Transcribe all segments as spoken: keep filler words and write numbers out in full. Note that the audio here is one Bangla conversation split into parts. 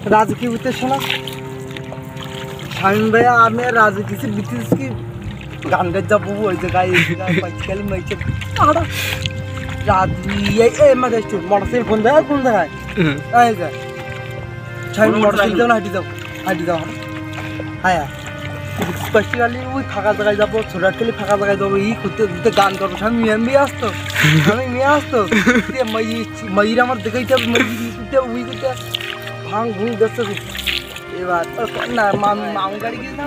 রাজু কি বুঝতে শোনা শামিম ভাইয়া আমি রাজু কিছু বিতিস কি গান গাই যাবো ওই জায়গায় পাঁচকালি মাইছে রাজু এই এই মাঝে একটু মোটরসাইকেল কোন জায়গায় কোন জায়গায় এই যে শামিম মোটরসাইকেল যাও না হাঁটি যাও হাঁটি যাও হ্যাঁ স্পেশালি ওই ফাঁকা জায়গায় যাবো ছোটাখালি ফাঁকা জায়গায় যাবো ই করতে করতে গান করবো স্বামী মেয়ে আসতো আমি মেয়ে আসতো ময়ূর আমার দেখেই যাবে ময়ূর ওই করতে ভাঙ ভুং দেখতে এবার না মামু গাড়ি গিয়ে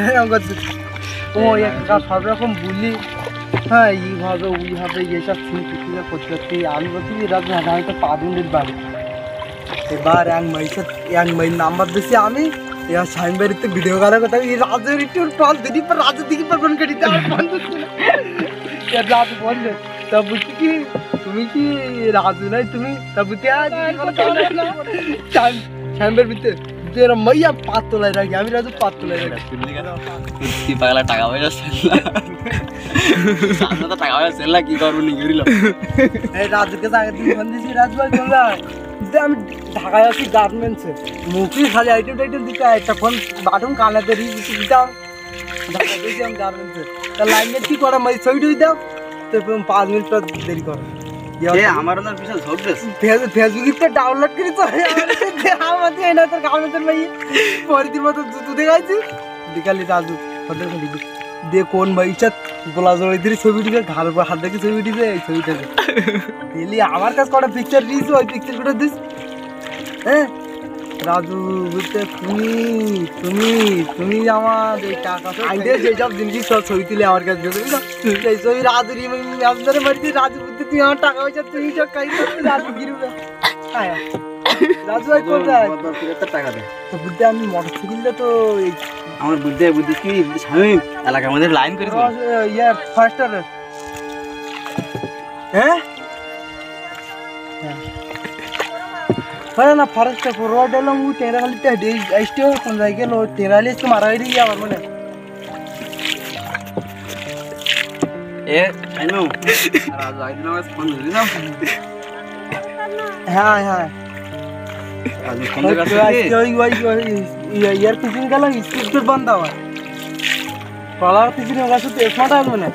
ও একটা সব রকম বললি হ্যাঁ এইভাবে ওইভাবে এইসব শুনতে করতে করতে আমি বলছি রাজু আমি তো পা দিন দিন বাড়ি এবার এক মাইসে এক মাইল নাম্বার দিছি আমি या शाइन बारीते वीडियो काला करता है ये राजू रिटूर कॉल देनी पर राजू दिखी पर बंद करी था बंद या राजू बंद तब बुझी कि तुम्ही की राजू नहीं तुम्ही तब क्या शाइन शाइन बारीते तेरा मैया पात तो ले रहा है यामी राजू पात तो ले रहा है की पागला टाका वाला सेला सामने तो टाका वाला सेला की करू नहीं गिरलो ए राजू के साथ दिन बंद सी राजू भाई बोल रहा আমি ঢাকায় আছি গার্মেন্টসে মুখে খালি আইটেম টাইটেম দিতে একটা ফোন বাটন কানাতে রিচ দিতাম ঢাকায় গেছি আমি গার্মেন্টসে তা লাইনে কি করা মাই ছবি টুই দাও তো পাঁচ মিনিট পর দেরি করো এ আমার না বিশাল ঝগড়াস ফেসবুকে ডাউনলোড করি তো আমাদের এই না তোর গার্মেন্টসের ভাই পরিদিন মতো জুতো দেখাইছি বিকালে রাজু ওদের খালি দে কোন ভাইটা গোলা জড়াই দিয়ে ছবি দিকে ঘাড় উপর হাত দেখে ছবি দিছে এই ছবিটাকে দিলি আমার কাছে কটা পিকচার দিয়েছি ওই পিকচার কটা দিস হ্যাঁ রাজু বুঝতে তুমি তুমি তুমি আমার এই টাকা আইডিয়া যেসব জিনিস সব ছবি তুলে আমার কাছে দিয়ে দেবি না সেই ছবি রাজু আপনাদের বাড়িতে রাজু বুঝতে তুই আমার টাকা পয়সা তুমি সব খাই রাজু গিরবে হ্যাঁ রাজু ভাই কোথায় টাকা দে তো বুঝতে আমি মোটরসাইকেলটা তো আমার বুঝতে বুঝতে কি শামিম এলাকার মধ্যে লাইন করে দিল ইয়ার ফাস্টার হ্যাঁ হ্যাঁ না ফরেস্টার রোড এলাম ও তেরা খালি তে আইস্টে কোন জায়গায় লো তেরালি কে মারা হই গিয়া আমার মনে এ আইনো রাজু আইদিন আমার ফোন দিলি না হ্যাঁ হ্যাঁ রাজু ফোন করতে ওই ওই ওই ইয়ার পিছন গেল স্পিড বন্ধ হওয়া কলার পিছনে গাছে তো স্মার্ট আসবে না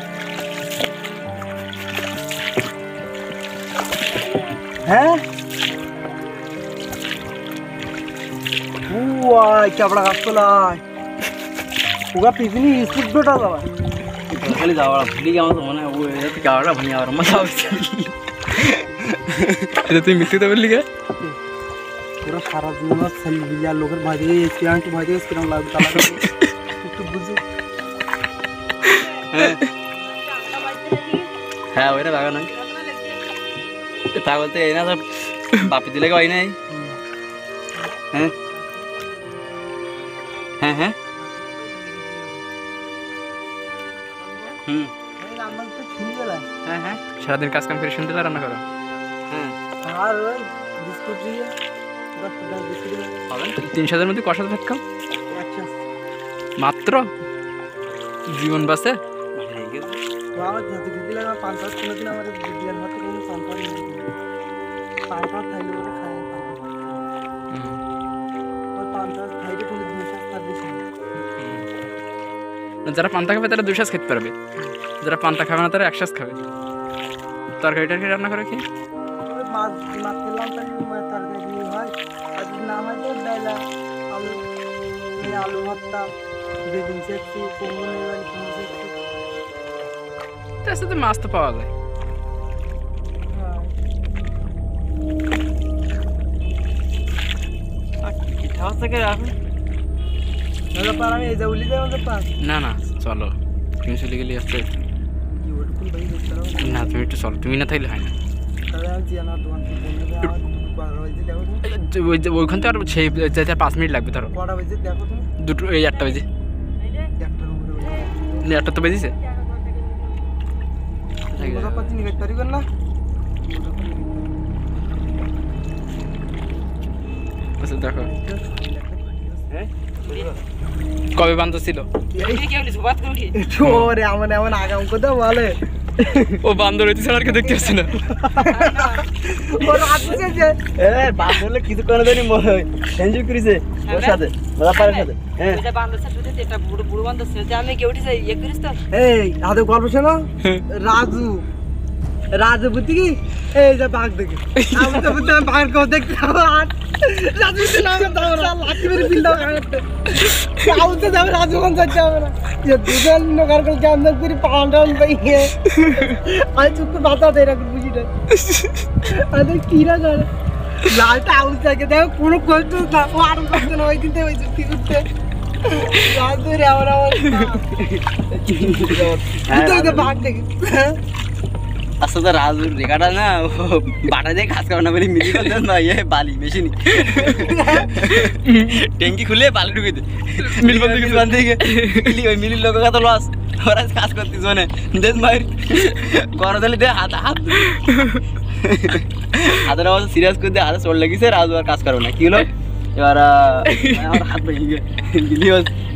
হ্যাঁ ওয়াই চাপড়া গাছ তোলায় ওগা পিছনে স্পিড বেটা যাওয়া খালি যাওয়া ভুলি গেল তো মনে ও এত গাড়া ভাঙি আর মজা হচ্ছে এটা তুই মিথ্যে তো বললি কে পুরো সারা জীবন ছেলে বিয়া লোকের ভাজে এসকিরাম তো ভাজে এসকিরাম লাগবে তালা একটু বুঝো হ্যাঁ ওইটা লাগা নাই তা বলতে এই না সব বাপি দিলে হয় নাই হ্যাঁ হ্যাঁ হ্যাঁ হুম হ্যাঁ হ্যাঁ সারাদিন কাজ কাম করে শুনতে রান্না করো হ্যাঁ আর ওই বিস্কুট দিয়ে তিনশো হাজারের মধ্যে কষা ভাত খাও মাত্র জীবন বাসে যারা পান্তা খাবে তারা দুই শ্বাস খেতে পারবে যারা পান্তা খাবে না তারা এক শ্বাস খাবে তরকারিটা কি রান্না করে কি আলু ভর্তা বেগুন সেকছি তার সাথে মাছ তো পাওয়া যায় না না চলো তুমি চলে গেলে আসতে না তুমি একটু চলো তুমি না থাকলে হয় না ওইখান থেকে আর সেই যেতে পাঁচ মিনিট লাগবে ধরো দুটো এই আটটা বেজে আটটা তো বেজেছে দেখো কবে বান্ধব ছিল এমন এমন আগাম কথা বলে ও বান্দর হইতেছে আর কে দেখতে আসছে না ও রাত বুঝেছে এ বাপ বললে কিছু করে দেয়নি মনে হয় এনজয় করেছে ওর সাথে ওরা পারের সাথে হ্যাঁ এটা বান্দর সাথে উঠেছে এটা বুড়ো বুড়ো বান্দর ছিল যে আমি কে উঠেছে ইয়ে করিস তো এই হাতে গল্প শোনো রাজু রাজু বুদ্ধি কি এই যে বাঘ দেখে আমি তো বুদ্ধি আমি বাঘ কেউ দেখতে আর রাজু তো নাম দাও না লাঠি মেরে বিল দাও কাটতে কাউ তো যাবে রাজু কোন যাচ্ছে হবে না যে দুজন নগর করে কেমন করে পাউন্ডাউন পাইয়ে আই চুপ বাতা দে রাখ বুঝি না আরে কি না জানে লালটা আউট থেকে দেখো কোনো কষ্ট না ও আর করতে না ওই দিন থেকে ওই কি করতে রাজু রে আমার আমার তুই তো বাঘ দেখে আসলে রাজুর রেখাটা না বাটা দিয়ে কাজ করে না বলে মিলি করতে না ইয়ে বালি মেশিন ট্যাঙ্কি খুলে বালি ঢুকে দে মিল বন্ধ মিল বন্ধ থেকে মিলি ওই মিলির লোক কত লস ওরা কাজ করতে জোনে দেশ মার গরম দিলে দে হাত হাত হাতের আওয়াজ সিরিয়াস করে দিয়ে হাতে চোট লেগেছে রাজু আর কাজ করবে না কি হলো এবার আমার হাত ভেঙে গিয়ে মিলি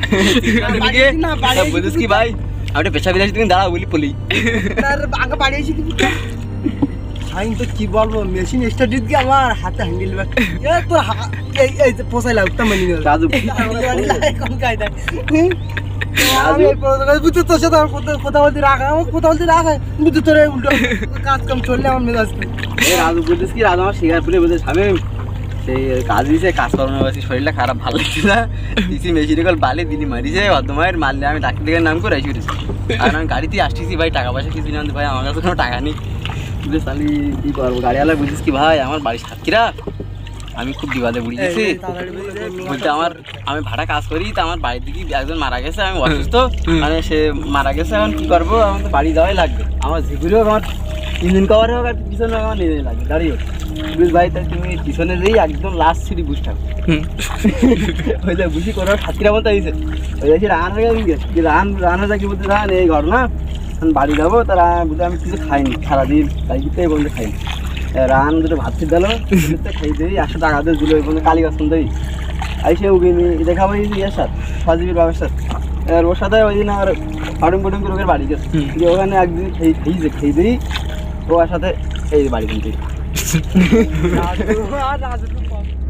বুঝিস কি ভাই আমি পেশা বিদেশি তুমি দাঁড়াও বলি পলি তার আগে বাড়িয়েছি কি আমি তো কি বলবো মেশিন স্টার্ট দিয়ে আমার হাতে হ্যান্ডেল ব্যাগ এ তো এই এই যে পোষাই লাগতো মানে রাজু কোন কায়দা আমি বুঝতে তোর সাথে আমার কথা বলতে রাখা আমার কথা বলতে রাখা বুঝতে তোর উল্টো কাজ কাম চললে আমার মেজাজ এই রাজু বুঝিস কি রাজু আমার শিকার পুরে বুঝে সামনে সেই কাজ দিয়েছে কাজ করানো হয়েছে শরীরটা খারাপ ভালো লাগছে না দিছি মেশিনে কল বালে দিলি মারিছে অর্ধমায়ের মারলে আমি ডাক্তার থেকে নাম করে আসি উঠেছি আর আমি গাড়িতে আসতেছি ভাই টাকা পয়সা কিছু না ভাই আমার কাছে কোনো টাকা নেই বুঝে তাহলে কী করবো গাড়িওয়ালা বুঝিস কি ভাই আমার বাড়ির সাতক্ষীরা আমি খুব বিবাদে বুড়ি গেছি বলতে আমার আমি ভাড়া কাজ করি তো আমার বাড়ির দিকে একজন মারা গেছে আমি অসুস্থ মানে সে মারা গেছে এখন কী করবো আমার তো বাড়ি যাওয়াই লাগবে আমার ঝিগুড়ি হোক আমার ইঞ্জিন কভারে হোক আর পিছনে হোক আমার নিজেই লাগবে দাঁড়িয়ে বুঝ ভাই তাই তুমি পিছনে যেই একদম লাস্ট সিঁড়ি বুঝ থাকো ওই যে বুঝি কোনো সাতক্ষীরা মতো হয়েছে ওই যাচ্ছি রান হয়ে গেছে রান রান হয়ে যাকে বলতে রান এই ঘর না বাড়ি যাবো তারা বুঝে আমি কিছু খাইনি সারাদিন তাই কিন্তু এই বলতে খাইনি রান দুটো ভাত ছিট দিলো খাই দিই একশো টাকা দিয়ে দিল ওই কালী গাছ দেই আইসে উগিনি দেখাবো ইয়ের সাথে সাজিবির বাবার সাথে আর ওর সাথে ওই দিন আমার পাটুম পাটুম করে ওদের বাড়ি গেছে ওখানে একদিন খেয়ে খেয়েছে খেয়ে দিই ও ওর সাথে এই বাড়ি কিনতে রাজু আর রাজু